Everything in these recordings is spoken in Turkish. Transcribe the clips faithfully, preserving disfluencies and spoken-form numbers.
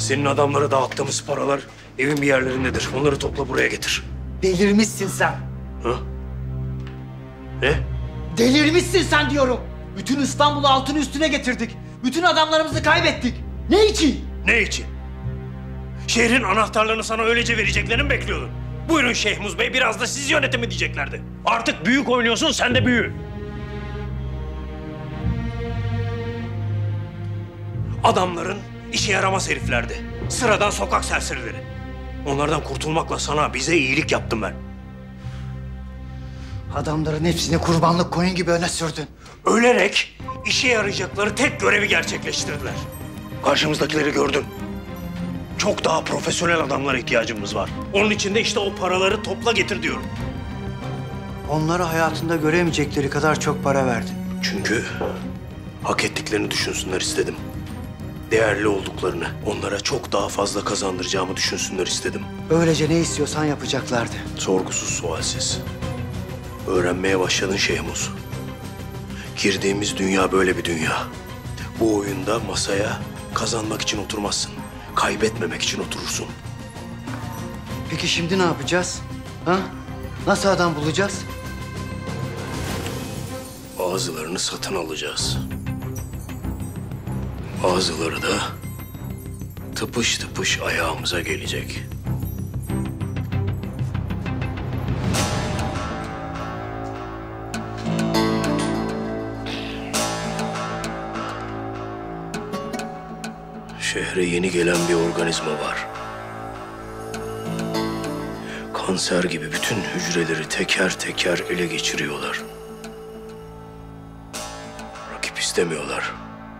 Senin adamlara dağıttığımız paralar evin bir yerlerindedir. Onları topla buraya getir. Delirmişsin sen. Ha? Ne? Delirmişsin sen diyorum. Bütün İstanbul'u altın üstüne getirdik. Bütün adamlarımızı kaybettik. Ne için? Ne için? Şehrin anahtarlarını sana öylece vereceklerini mi bekliyordun? Buyurun Şehmuz Bey, biraz da siz yönetimi diyeceklerdi. Artık büyük oynuyorsun, sen de büyü. Adamların işe yaramaz heriflerdi. Sıradan sokak serserileri. Onlardan kurtulmakla sana, bize iyilik yaptım ben. Adamların hepsini kurbanlık koyun gibi öne sürdün. Ölerek işe yarayacakları tek görevi gerçekleştirdiler. Karşımızdakileri gördün. Çok daha profesyonel adamlara ihtiyacımız var. Onun için de işte o paraları topla getir diyorum. Onlara hayatında göremeyecekleri kadar çok para verdin. Çünkü hak ettiklerini düşünsünler istedim. Değerli olduklarını, onlara çok daha fazla kazandıracağımı düşünsünler istedim. Böylece ne istiyorsan yapacaklardı. Sorgusuz sualsiz. Öğrenmeye başladın Şehmuz. Girdiğimiz dünya böyle bir dünya. Bu oyunda masaya kazanmak için oturmazsın. Kaybetmemek için oturursun. Peki şimdi ne yapacağız? Ha? Nasıl adam bulacağız? Bazılarını satın alacağız. Bazıları da tıpış tıpış ayağımıza gelecek. Şehre yeni gelen bir organizma var. Kanser gibi bütün hücreleri teker teker ele geçiriyorlar. Rakip istemiyorlar.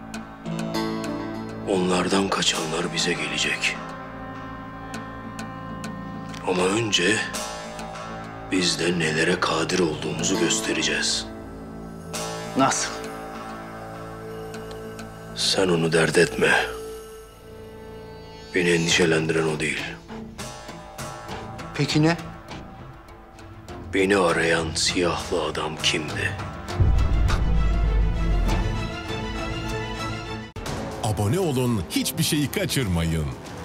Onlardan kaçanlar bize gelecek. Ama önce biz de nelere kadir olduğumuzu göstereceğiz. Nasıl? Sen onu dert etme. Beni endişelendiren o değil. Peki ne? Beni arayan siyahlı adam kimdi? Abone olun, hiçbir şeyi kaçırmayın.